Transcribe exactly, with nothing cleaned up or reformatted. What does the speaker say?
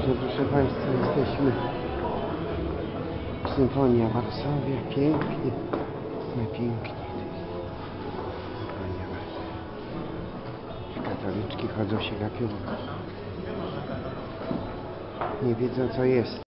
No proszę Państwa, jesteśmy Symfonia Warszawia, pięknie, najpiękniej to jest Symfonia Warszawia. Katoliczki chodzą się gapią, nie wiedzą co jest.